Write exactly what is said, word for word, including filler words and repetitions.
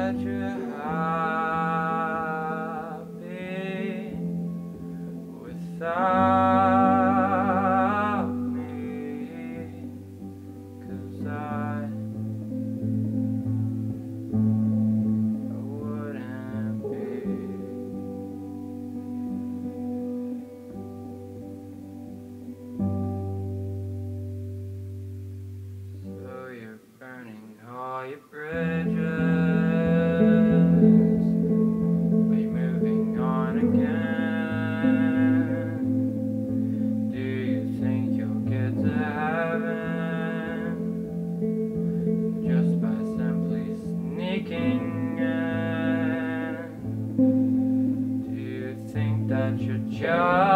that you're happy without me, 'cause I, I wouldn't be. So you're burning all your bridges, but you're moving on again. Do you think you'll get to heaven just by simply sneaking in? Do you think that you're just